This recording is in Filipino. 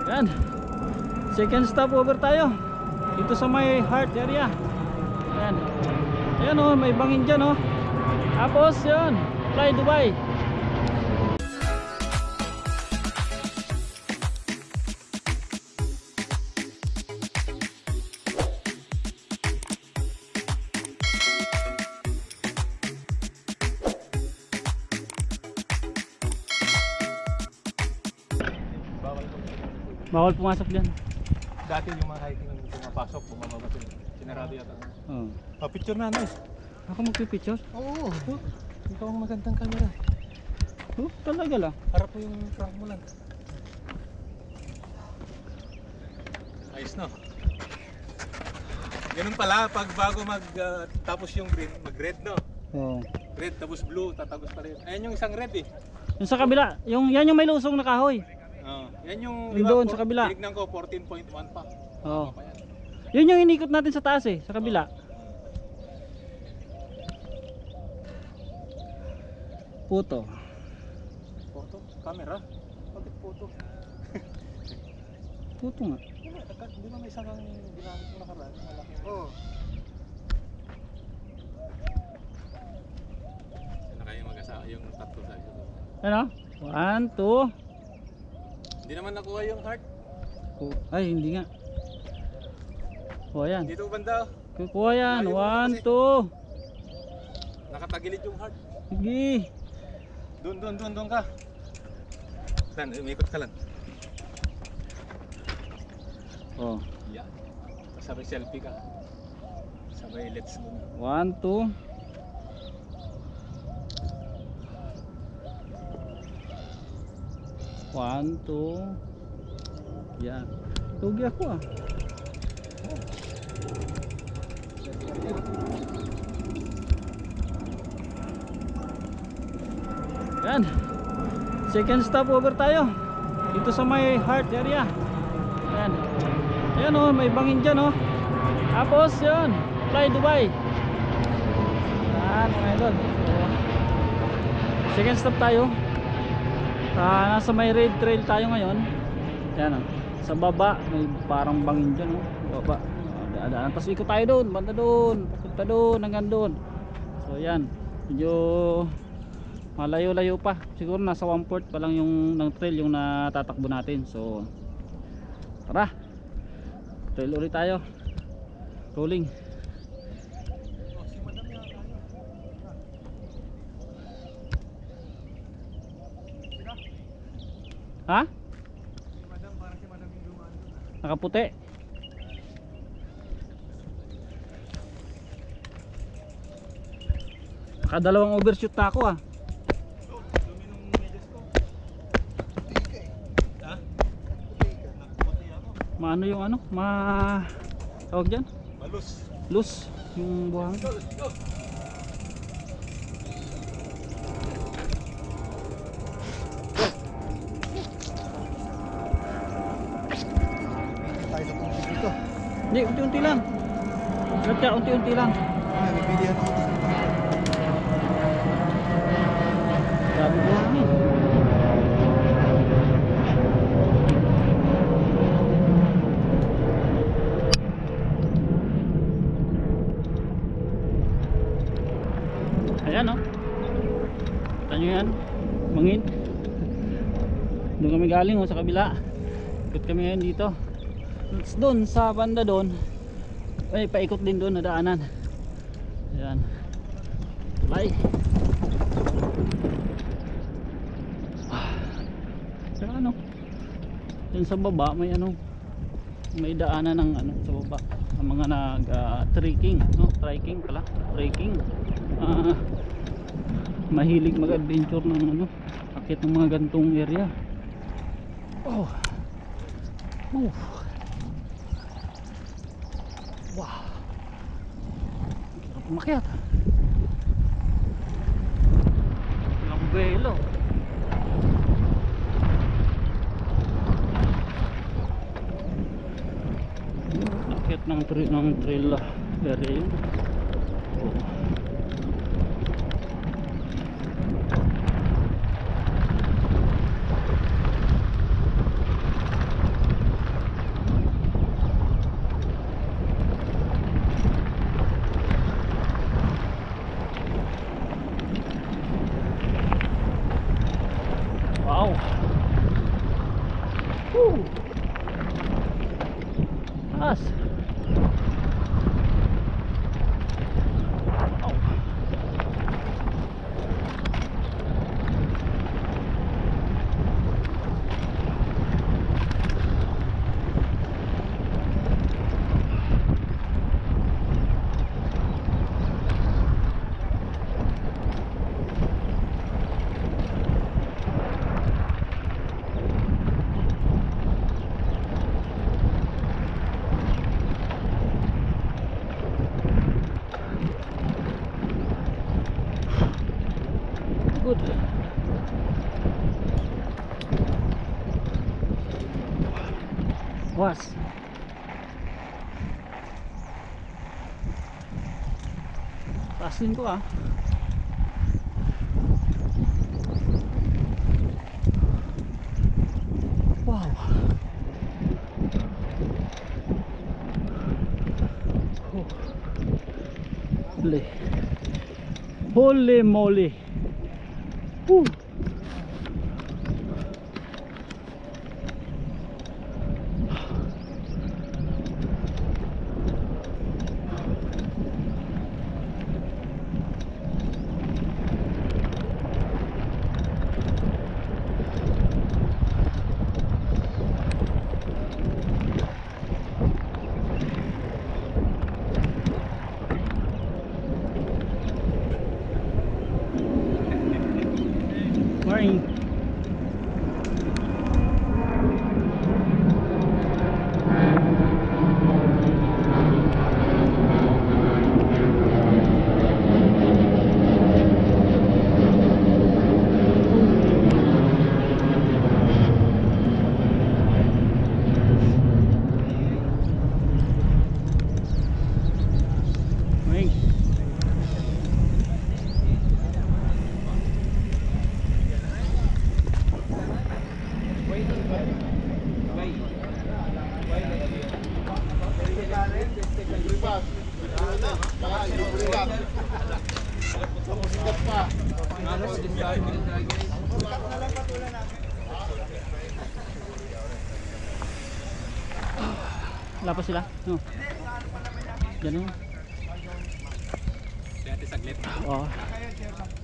Yan. Second stop over tayo. Dito sa may heart area. Yan. Ayan o, may bangin dyan o. Tapos yun, Fly Dubai. Bawal pumasok dyan. Dati yung mga hiking pumapasok, bumababa sila. Sinarado yata. Oh. Picture na, nice. Ako magpipicture? Oo. Ikaw ang magandang camera. Talaga lang. Harap mo yung front mo lang. Ayos no. Ganun pala, pag bago tapos yung green, mag-red no? Oo. Red tapos blue, tatagos pa rin. Ayan yung isang red eh. Yung sa kabila, yan yung may lusong na kahoy. Yan yung doon sa kabila. Tinignan ko 14.1 pa. Oo. Yun yung inikot natin sa taas eh, sa kabila. Puto. Photo? Camera? Bakit photo? Puto nga. Hindi ba may isang ginamit mo nakaraan? Malaki. Oo. Sana kayo mag-asawa yung tatlo sa ito. Ano? 1, 2. Hindi naman nakuha yung heart. Ay, hindi nga. Kuha yan. Dito banda. Kuha yan. 1, 2. Nakatagilid yung heart. Sige. Doon ka. Saan? Umikot ka lang. Oh. Yeah. Sabay selfie ka. Sabay let's go. 1, 2. One, two. Yan. Lugi ako ah. Yan. Second stop over tayo. Dito sa may heart area. Yan. Ayan o, may bangin dyan o. Tapos yun, Fly Dubai. Yan mga idol. Second stop tayo. Nasa may red trail tayo ngayon. Yan o. Sa baba may parang bangin dyan o. Baba. Daan. Tapos ikot tayo doon. Banda doon. Papunta doon. Hanggang doon. So yan. Medyo malayo-layo pa. Siguro nasa 1/4 pa lang yung ng trail yung natatakbo natin. So tara. Trail ulit tayo. Rolling. Ha? Madam, parang si madam yung dumaan doon. Nakaputi. Nakadalawang overshoot na ako ah. Dumi nung medyas ko. Ha? Nakuputi ako. Maano yung ano? Tawag dyan? Malus. Loose yung buhang. Let's go. Hindi, unti-unti lang. Satya, unti-unti lang. Nagpipilihan ako dito. Grabe buhang eh. Ayan o. Kita nyo yan. Mangin. Doon kami galing o, sa kabila. Ikot kami ngayon dito. Doon sa banda doon ay paikot din doon na daanan. Ayan. Tulay. Saka ano, dun sa baba may ano, may daanan ng ano sa baba, ang mga nag trekking, no? Trekking pala, trekking. Mahilig mag-adventure ng ano, akit ng mga gantong area. Oh. Oh. Wow. Hirap umakyat. Ilang belo. Akyat ng trail area yun. Oh. Woo! Taas. Oh. Good. Was. Tasin ko ah. Wow. Oh. Holy. Holy moly. Woo. Morning. Morning. Wala pa sila? No. Diyan na yun. Dati saglit. Oo.